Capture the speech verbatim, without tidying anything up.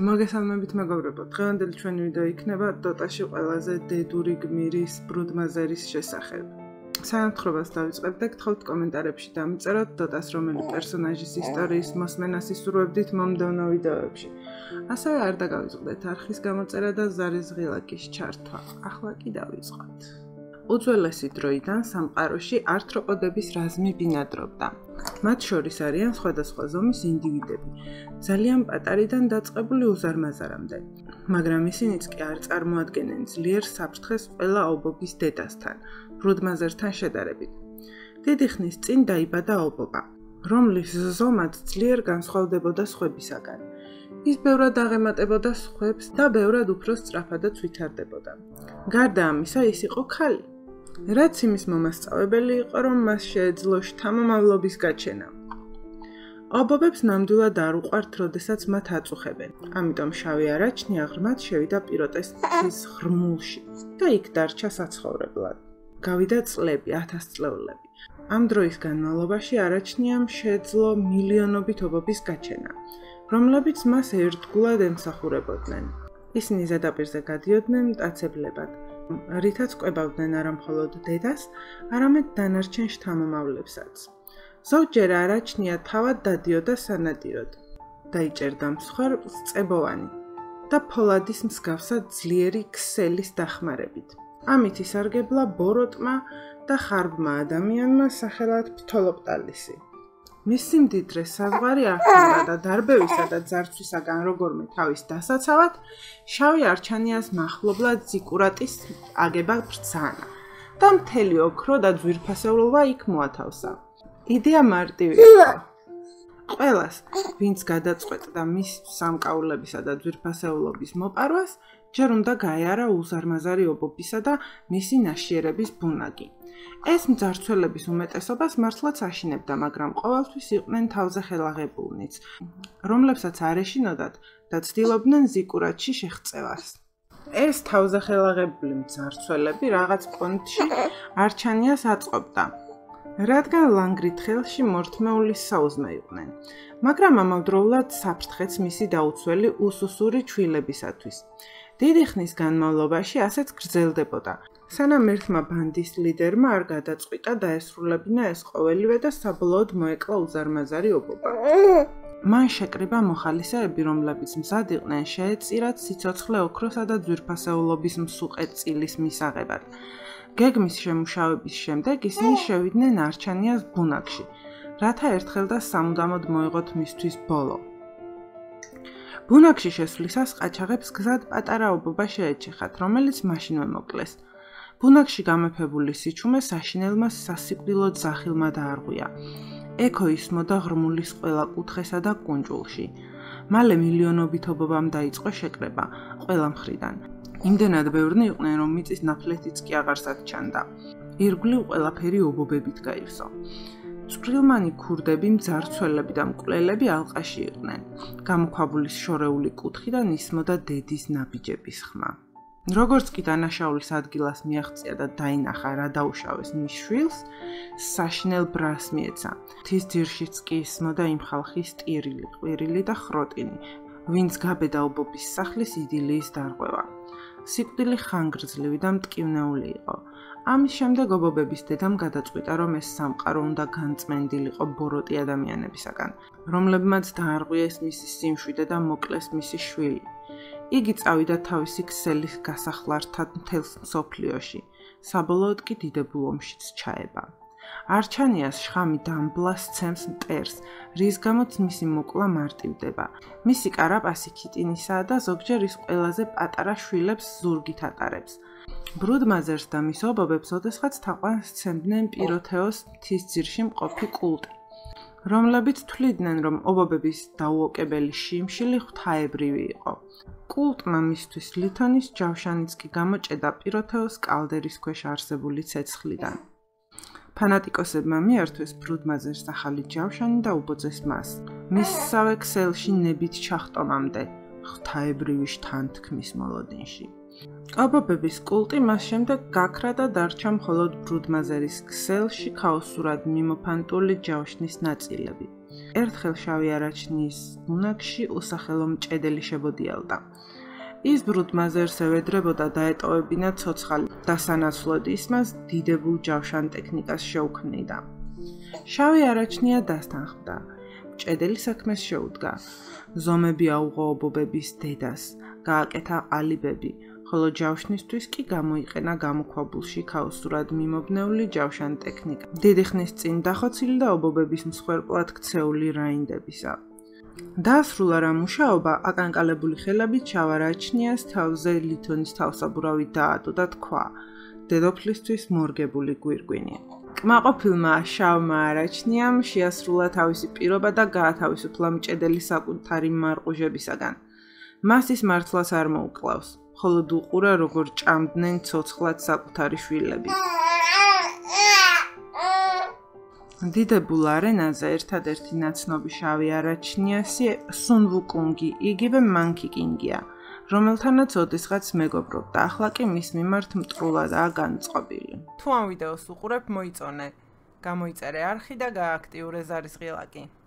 მოგესალმებით მეგობრებო, დღევანდელი ჩვენი ვიდეო იქნება დოტაში ყველაზე დედური გმირის ბრუდმაზერის შესახებ. Სანათხრობას დავიწყებ და გთხოვთ კომენტარებში დამიწეროთ დოტას რომელი პერსონაჟის ისტორიის მოსმენას ისურვებდით მომდევნო ვიდეოებში. ასევე არ დაგავიწყდეთ არხის გამოწერა და ზარის ღილაკის ჩართვა. ახლა კი დავიწყოთ. უძველესი დროიდან სამყაროში ართროპოდების რაზმი ბინადრობდა. მათ შორის არიან სხვადასხვა ზომის ინდივიდები, ძალიან პატარიდან დაწყებული უზარმაზარამდე, მაგრამ ისინიც კი არ წარმოადგენენ ძლიერ საფრთხეს ყველა ობობის დედასთან, ბრუდმაზერთან შედარებით. დიდი ხნის წინ დაიბადა ობობა, რომლის ზომაც ძლიერ განსხვავდებოდა სხვებისაგან. ის ბევრად აღემატებოდა სხვებს და ბევრად უფრო სწრაფადაც ვითარდებოდა. გარდა ამისა, ის იყო ქალი. რაც იმის მომასწავებელი იყო, რომ მას შეეძლო შთამომავლობის გაჩენა. ობობებს ნამდვილად არ უყვართ, როდესაც მათ აწუხებენ. ამიტომ შავი არაჩნი აღრმად შევიდა პიროტეს მთის ღრმულში და იქ დარჩა საცხოვრებლად. გავიდა წლები, ათასწლეულები. ამ დროის განმავლობაში არაჩნიამ შეეძლო მილიონობით ობობის გაჩენა, რომლებიც მას ერთგულად ემსახურებოდნენ. ისინი ზედაპირზე გადიოდნენ მტაცებლებად, რითაც კვებავდნენ არა მხოლოდ დედას, არამედ დანარჩენ შთამომავლებსაც. ზოგჯერ არაჩნია თავად დადიოდა სანადიროდ, დაიჭერდა მსხვერპლს წებოვანი და ფოლადის მსგავსად ძლიერი ქსელის დახმარებით. ამით ისარგებლა ბოროტმა და ხარბმა ადამიანმა სახელად ფთოლოპტალისი. მისი მდიდრე საზღვარი ახდენდა და დარბევისა და ძარცვისაგან როგორმე თავის დასაცავად, შავი არჩანიას მახლობლად ზიკურატის აგება ბრძანა და მთელი ოქრო და ძვირფასეულობა იქ მოათავსა. იდეა მარტივი იყო. ყველას, ვინც გადაწყვეტდა მის სამკაულებისა და ძვირფასეულობის მოპარვას, ჯერ უნდა გაეარა უზარმაზარი ობობისა და მისი ნაშიერების ბუნაგი. ეს მძარცველების უმეტესობას მართლაც აშინებდა, მაგრამ ყოველთვის იყვნენ თავზე ხელაღებულნიც, რომლებსაც არ ეშინოდათ და ცდილობდნენ ზიკურატში შეღწევას. ეს თავზე ხელაღებული მძარცველები რაღაც პონტში არჩანიას აწყობდა, რადგან ლანგრით ხელში მორთმეულის საუზმე იყვნენ, მაგრამ ამავდროულად საფრთხეც მისი დაუცველი უსუსური ჩვილებისათვის. დიდი ხნის განმავლობაში ასეც გრძელდებოდა, სანამ ერთმა ბანდის ლიდერმა არ გადაწყვიტა დაესრულებინა ეს ყოველივე და საბოლოოდ მოეკლა უზარმაზარი ობობა. მან შეკრიბა მოხალისეები, რომლებიც მზად იყვნენ შეეწირათ სიცოცხლე ოქროსა და ძვირფასეულობის მსუყე წილის მისაღებად. გეგმის შემუშავების შემდეგ ისინი შევიდნენ არჩანიას ბუნაგში, რათა ერთხელ და სამუდამოდ მოეღოთ მისთვის ბოლო. ბუნაგში შესვლისას ყაჩაღებს გზად პატარა ობობა შეეჩეხათ, რომელიც მაშინვე მოკლეს. ბუნაგში გამეფებული სიჩუმე საშინელმა სასიკვდილო ძახილმა დაარღვია. ექო ისმოდა ღრმულის ყველა კუთხესა და კუნჭულში. მალე მილიონობით ობობამ დაიწყო შეკრება ყველა მხრიდან. იმდენად ბევრნი იყვნენ, რომ მიწის ნაფლეთიც კი აღარსად ჩანდა. ირგვლივ ყველაფერი ობობებით გაივსო. წვრილმანი ქურდები, მძარცველები და მკვლელები ალყაში იყვნენ. გამოქვაბულის შორეული კუთხიდან ისმოდა დედის ნაბიჯების ხმა. როგორც კი დანაშაულის ადგილას მიაღწია და დაინახა რა დაუშავეს მის შვილს, საშინელ ბრას მიეცა. მთის ძირშიც კი ისმოდა იმ ხალხის ტირილი, ყვირილი და ხროტინი, ვინც გაბედა ობობის სახლის იდილიის დარღვევა. სიკვდილი ხანგრძლივი და მტკივნეული იყო. ამის შემდეგ ობობების დედამ გადაწყვიტა, რომ ეს სამყარო უნდა განწმენდილიყო ბოროტი ადამიანებისაგან, რომლებმაც დაარღვიეს მისი სიმშვიდე და მოკლეს მისი შვილი. იგი წავიდა თავისი ქსელის გასახლართად მთელს მსოფლიოში, საბოლოოდ კი დიდებულ ომშიც ჩაება. არჩანიას შხამი დამბლა სცემს მტერს, რის გამოც მისი მოკლა მარტივდება. მისი კარაპასი ქიტინისაა და ზოგჯერ ის ყველაზე პატარა შვილებს ზურგით ატარებს. ბრუდმაზერს და მის ობობებს ოდესღაც თაყვანს სცემდნენ პიროთეოს მთისძირში მყოფი კულტი, რომლებიც თვლიდნენ, რომ ობობების დაუოკებელი შიმშილი ღვთაებრივი იყო. კულტმა მისთვის ლითონის ჯავშანიც კი გამოჭედა პიროთეოს კალდერის ქვეშ არსებული ცეცხლიდან. ფანატიკოსებმა მიართვეს ბრუდმაზერს ახალი ჯავშანი და უბოძეს მას, მისსავე ქსელში ნებით ჩახტომამდე, ღვთაებრივი შთანთქმის მოლოდინში. ობობების კულტი მას შემდეგ გაქრა და დარჩა მხოლოდ ბრუდმაზერის ქსელში ქაოსურად მიმოფანტული ჯავშნის ნაწილები. ერთხელ შავი არაჩნიის ბუნაგში უსახელო მჭედელი შებოდიალდა. ის ბრუდმაზერს ევედრებოდა დაეტოვებინა ცოცხალი და სანაცვლოდ ის მას დიდებულ ჯავშან ტექნიკას შეუქმნიდა. შავი არაჩნია დასთანხმდა. მჭედელი საქმეს შეუდგა. ზომები აუღო ობობების დედას, გააკეთა ყალიბები, ხოლო ჯავშნისთვის კი გამოიყენა გამოქვაბულში ქაოსურად მიმობნეული ჯავშან ტექნიკა. დიდი ხნის წინ დახოცილი და ობობების მსხვერპლად ქცეული რაინდებისა. დაასრულა რა მუშაობა, აკანკალებული ხელებით შავ არაჩნიას თავზე ლითონის თავსაბურავით დაადო და თქვა: დედოფლისთვის მორგებული გვირგვინი. კმაყოფილმა შავმა არაჩნიამ შეასრულა თავისი პირობა და გაათავისუფლა მჭედელი საკუთარი მარყუჟებისაგან. მას ის მართლაც არ მოუკლავს, მხოლოდ უყურა როგორ ჭამდნენ ცოცხლად საკუთარი შვილები. დიდებულ არენაზე ერთადერთი ნაცნობი შავი არაჩნიასი სუნვუკუნგი, იგივე მანკი კინგია, რომელთანაც ოდესღაც მეგობრობდა, ახლა კი მის მიმართ მტრულადაა განწყობილი. თუ ამ ვიდეოს უყურებ, მოიწონე, გამოიწერე არხი და გააქტიურე ზარის ღილაკი.